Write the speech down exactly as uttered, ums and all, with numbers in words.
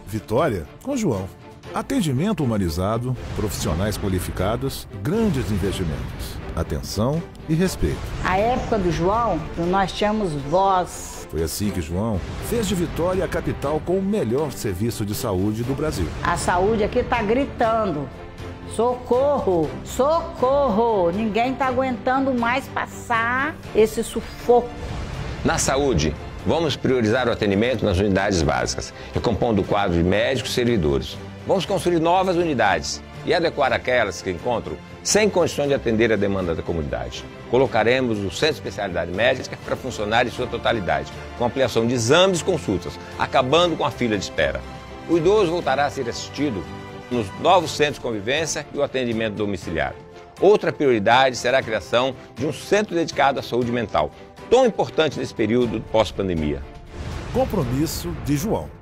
Vitória com João. Atendimento humanizado, profissionais qualificados, grandes investimentos, atenção e respeito. A época do João, nós tínhamos voz. Foi assim que João fez de Vitória a capital com o melhor serviço de saúde do Brasil. A saúde aqui está gritando. Socorro, socorro! Ninguém está aguentando mais passar esse sufoco. Na saúde, vamos priorizar o atendimento nas unidades básicas, recompondo o quadro de médicos e servidores. Vamos construir novas unidades e adequar aquelas que encontram sem condições de atender a demanda da comunidade. Colocaremos o Centro de Especialidade Médica para funcionar em sua totalidade, com ampliação de exames e consultas, acabando com a fila de espera. O idoso voltará a ser assistido nos novos centros de convivência e o atendimento domiciliar. Outra prioridade será a criação de um centro dedicado à saúde mental, tão importante nesse período pós-pandemia. Compromisso de João.